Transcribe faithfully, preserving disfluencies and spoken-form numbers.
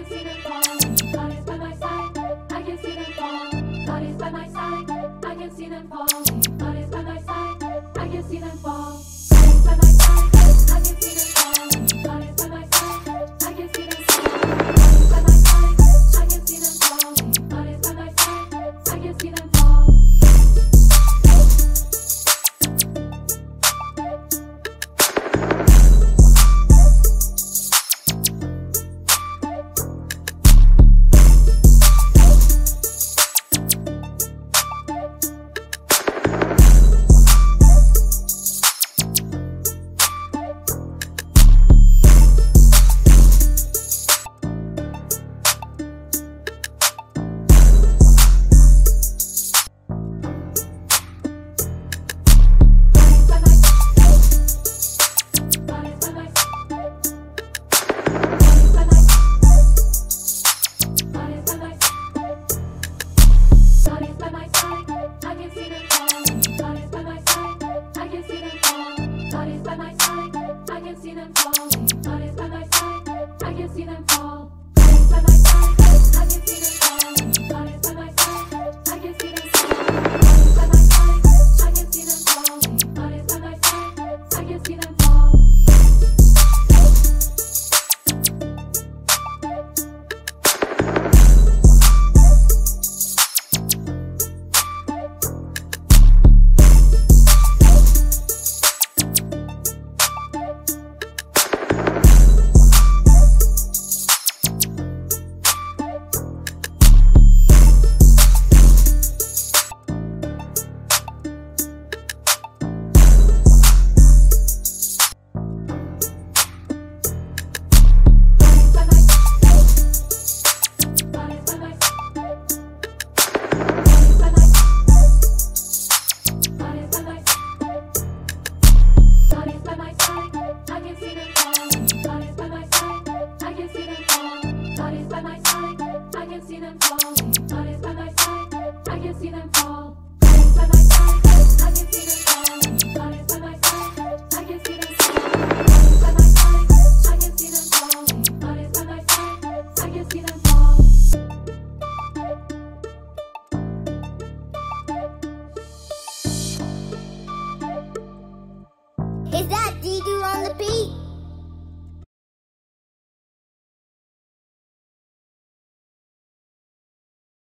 can see them fall. God is by my side, I can see them fall. God is by my side, I can see them fall. God is by my side, I can see them fall. God is by my side, I can see them fall. God is by my side, I can see them fall. God is by my side, I can see them fall. God is by my side, I can see them fall. God is by my side, I can see them fall. God is by my side, I can see them fall. God is